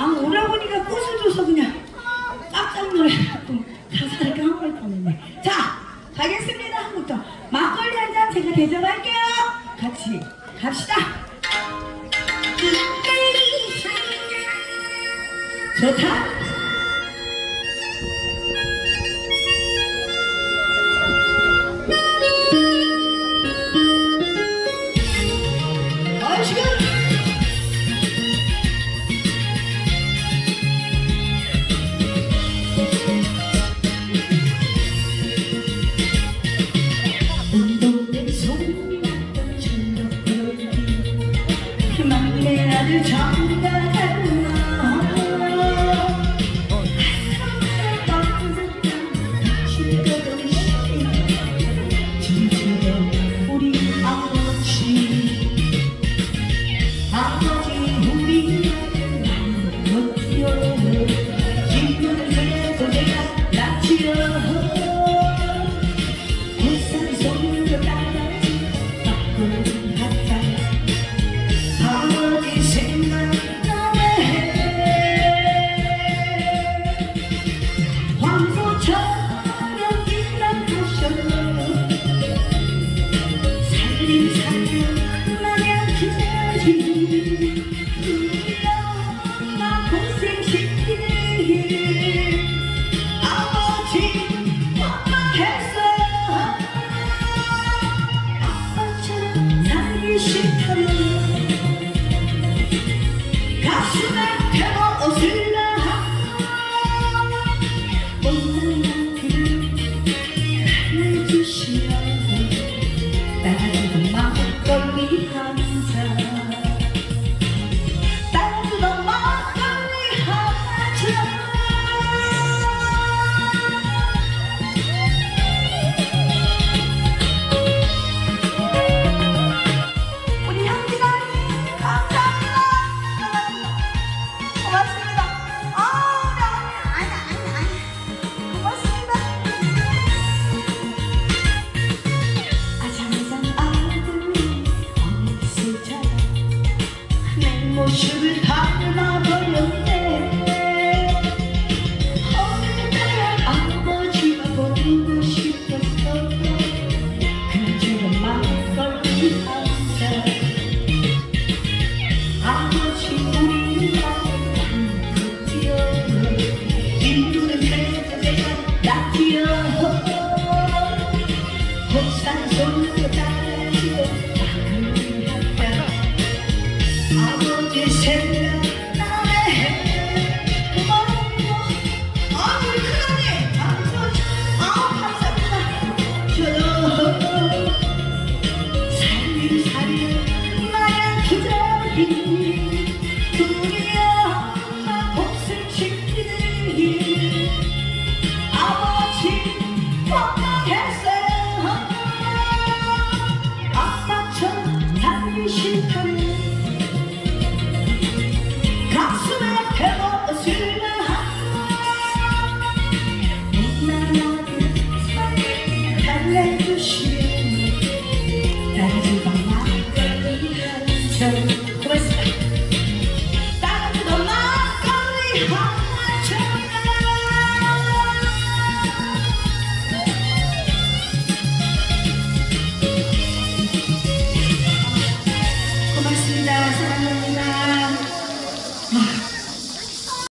오라버니가 꽃을 줘서 그냥 깜짝 놀라갖고 가사를 까먹을 뻔했네. 자, 가겠습니다. 한 곡 더. 막걸리 한 잔 제가 대접할게요. 같이 갑시다. 좋다. 막내 아들 장가갔나 진처럼 우리 아버지 우리 멋지요 기분을 내고 내가 낫지요 햇살 속으로 따라지 막걸리 한잔 아버지 생각나네 황소처럼 일어나셨네 살림 마냥 기다리 우리 엄마 고생시키네 아버지 원망했어요 아빠처럼 살기 싫다면 가슴에 태워 옷을라 못난 그를 해주시면 따뜻한 막걸리 한잔 따뜻한 막걸리 한잔 우리 형제자님 감사합니다. 고맙습니다. 아니. 고맙습니다. 아장아장 아들이 어느새 자라 내 모습을 닮아버렸네 어느새 아버지가 보고 싶었어 그처럼 막걸리 한잔 아버지 우리 아버지요 인도는 그래도 내가 낫지요 고산 속으로 따라지고 막걸리 한잔 아버지 생각나네 고마워 우리 큰언니 감사합니다 저도 살림 마냥 기다리 우리 엄마 고생시키는 아버지 원망했어요 아빠처럼 살기 싫다면 가슴에 태워 옷을 못난 아들 달래주시면 따뜻한 막걸리 한잔 고맙습니다. 따뜻한 막걸리 한잔 고맙습니다. 사랑합니다.